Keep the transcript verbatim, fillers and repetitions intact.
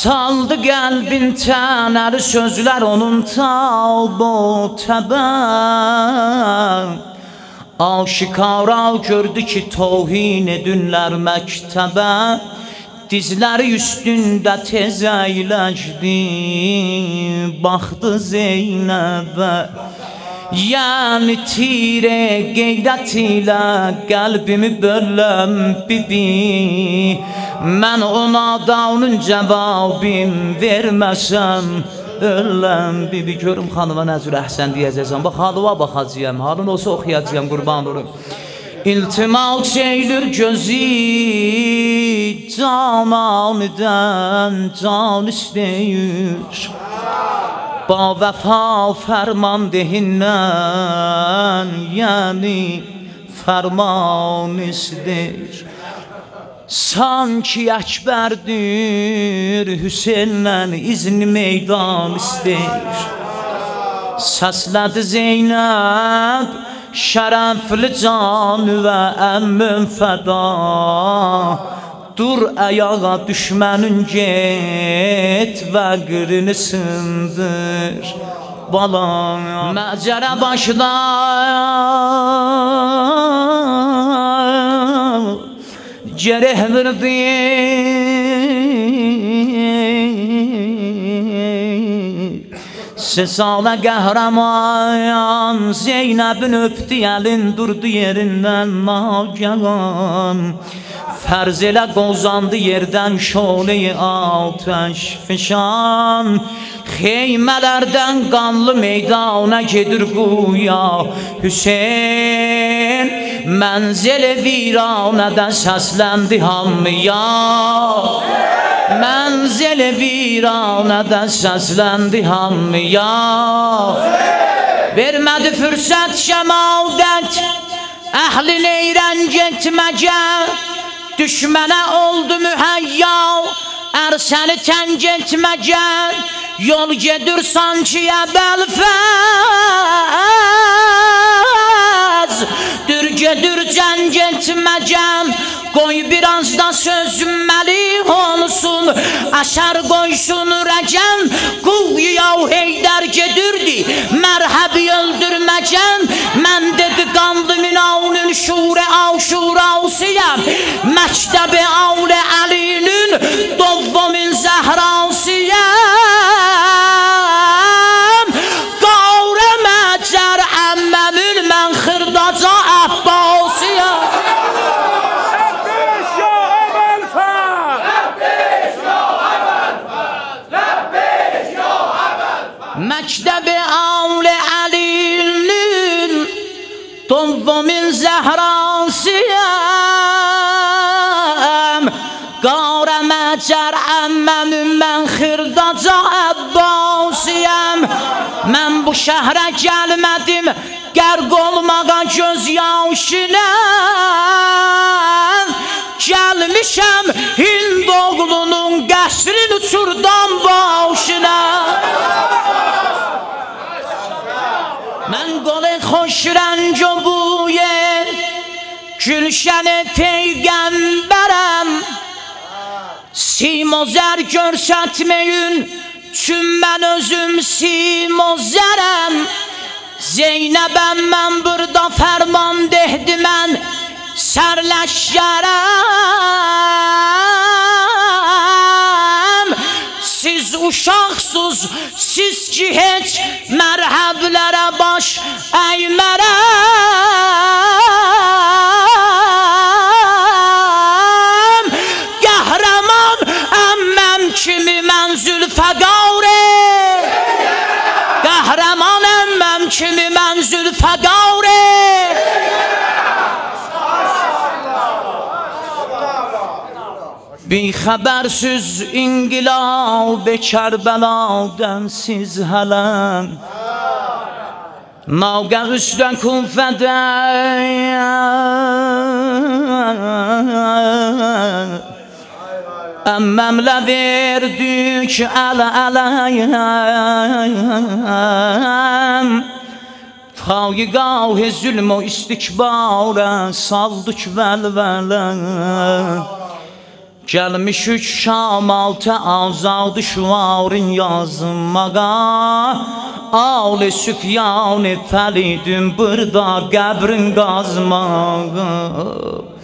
Saldı qəlbin tənəli sözlər onun tabu təbə. Aşikara gördü ki tohin edünlər məktəbə. Dizləri üstündə tez əyləşdi, baxdı Zeynəbə. Yəni tirə qeyrət ilə qəlbimi böləm bibi. Mən ona da onun cavabim verməsəm öləm bibi. Görüm xanıma nəcür əhsən deyəcəksən. Bax halıva baxacağım, halın olsa oxuyacağım, qurban olurum. İltimal çeylir gözü cananıdan can istəyir. Ba vəfa fərman dehindən, yəni fərman istəyir. Sanki Əkbərdir Hüseynlə izni meydan istəyir. Səslədi Zeynəb şərəfli canı və əmmün fəda. Dur ayağa düşmənin get və qırını sındır balam. Məcərə başlar Cereh verdi Sesala qəhrəman Zeynəbin öpdü əlin durdu yerindən nagəhan. Fərz elə qozandı yerdən şoleyi atəş fişan. Xeymələrdən qanlı meydana gedir quya Hüseyn. Mənzil-i viranədən səsləndi hamıya. Mənzil-i viranədən səsləndi hamıya. Vermədi fürsət şəmadət əhlin eyrən getməgə. Düşmənə oldu mühəyya ərsəni təng etməgə. Yol gedir sankiyə bəlfəz. Dür gedir cəng etməgəm. Qoy biraz da sözməli olsun. Əsər qoysun rəgəm. Quyuya Heydər gedirdi mərhəbi öldürməcəm. Mən dedi qandı minavnün şure aşurasıyam. Məktəbi Avli Əlinin dovvumin zəhrasıyam. Qavre məcər əmməmün mən xırdaca Əbbasıyam. Məktəbi Avli Əlinin dovvumin zəhrasıyam. Qavre məcər əmməmün mən xırdaca Əbbasıyam. Mən bu şəhrə gəlmədim qərq olmağa göz yaşına. Gəlmişəm Hind oğlunun qəsrin uçurdan başına. Mən qolu xoş rəng o buye Gülşəni peyğəmbərəm. Simozər görsətməyin Çün mən özüm simozərəm. Zeynəbəm mən burada fərman dehdi mən sərləşərəm. Siz uşaqsız, siz ki heç mərhəblərə baş əymərəm. Qəhrəman əmməm kimi mən Zülfəqarə. Qəhrəman əmməm kimi mən Zülfəqarə. Bir xəbərsiz inqilab Kərbəladan siz hələm. Navqə üstdən kufədən əmməmlə verdik ələ-ələyəm. Tayqah-ı zülm o istikbarə saldık vəlvələm. Gelmişik Şam altı azad şuvarın yazmağa. Ali Süfyan Fəlidin burada qəbrin qazmağa.